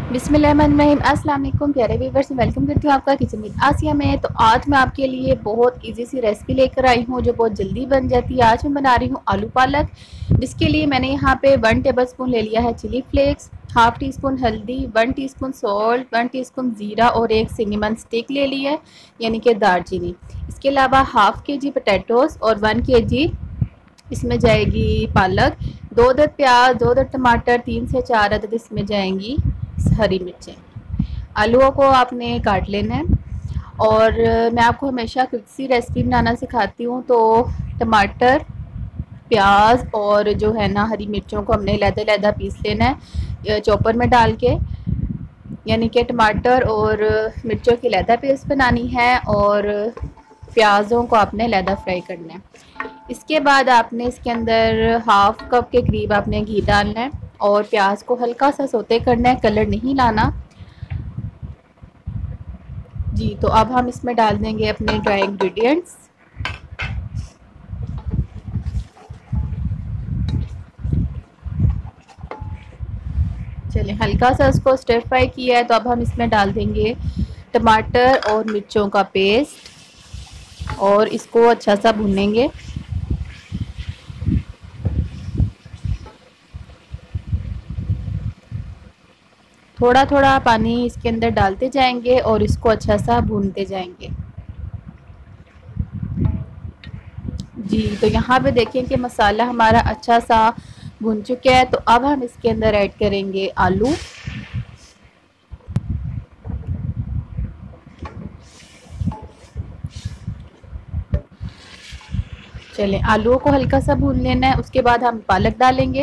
बिस्मिल्लाहिर्रहमानिर्रहीम। अस्सलाम वालेकुम प्यारे व्यूअर्स, वेलकम करती हूँ आपका किचन विद आसिया में। तो आज मैं आपके लिए बहुत इजी सी रेसिपी लेकर आई हूँ जो बहुत जल्दी बन जाती है। आज मैं बना रही हूँ आलू पालक, जिसके लिए मैंने यहाँ पे 1 टेबलस्पून ले लिया है chilli flakes, half teaspoon हल्दी, 1 टीस्पून सॉल्ट, 1 टीस्पून ज़ीरा और 1 सिनेमन स्टिक ले ली है, यानी कि दालचीनी। इसके अलावा हाफ के-जी पोटैटोज़ और 1 के-जी इसमें जाएगी पालक, 2 अदद प्याज, 2 अदद टमाटर, 3 से 4 अदद इसमें जाएंगी हरी मिर्चें। आलूओं को आपने काट लेना है। और मैं आपको हमेशा क्विक सी रेसिपी बनाना सिखाती हूँ। तो टमाटर, प्याज और जो है ना हरी मिर्चों को हमने लहदा पीस लेना है चॉपर में डाल के, यानी कि टमाटर और मिर्चों की लहदा पेस्ट बनानी है और प्याज़ों को आपने लहदा फ्राई करना है। इसके बाद आपने इसके अंदर हाफ कप के करीब आपने घी डालना है और प्याज को हल्का सा सोते करना है, कलर नहीं लाना जी। तो अब हम इसमें डाल देंगे अपने ड्राई इंग्रेडिएंट्स। चलिए, हल्का सा इसको स्टर फ्राई किया है तो अब हम इसमें डाल देंगे टमाटर और मिर्चों का पेस्ट और इसको अच्छा सा भूनेंगे। थोड़ा थोड़ा पानी इसके अंदर डालते जाएंगे और इसको अच्छा सा भूनते जाएंगे जी। तो यहाँ पे देखें कि मसाला हमारा अच्छा सा भुन चुका है। तो अब हम इसके अंदर ऐड करेंगे आलू। चलें, आलूओं को हल्का सा भून लेना है। उसके बाद हम पालक डालेंगे।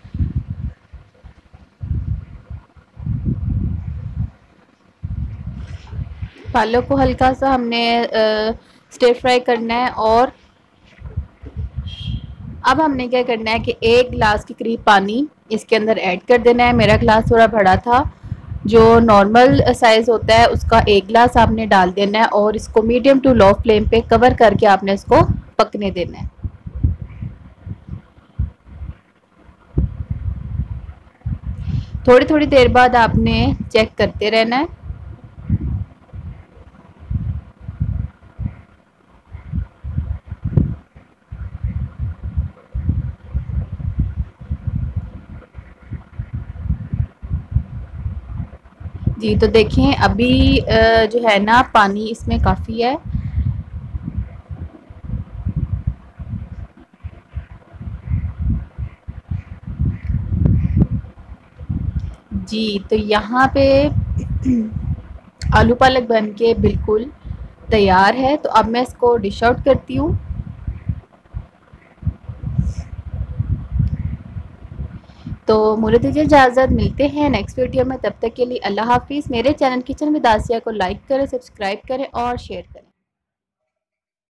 पालक को हल्का सा हमने स्टर फ्राई करना है। और अब हमने क्या करना है कि 1 गिलास के करीब पानी इसके अंदर ऐड कर देना है। मेरा गिलास थोड़ा बड़ा था, जो नॉर्मल साइज़ होता है उसका 1 गिलास आपने डाल देना है और इसको मीडियम टू लो फ्लेम पे कवर करके आपने इसको पकने देना है। थोड़ी थोड़ी देर बाद आपने चेक करते रहना है। जी, तो देखें अभी जो है ना पानी इसमें काफ़ी है। जी, तो यहाँ पे आलू पालक बन के बिल्कुल तैयार है। तो अब मैं इसको डिश आउट करती हूँ। तो मुझे दीजिए इजाज़त, मिलते हैं नेक्स्ट वीडियो में। तब तक के लिए अल्लाह हाफिज़। मेरे चैनल किचन विद आसिया को लाइक करें, सब्सक्राइब करें और शेयर करें।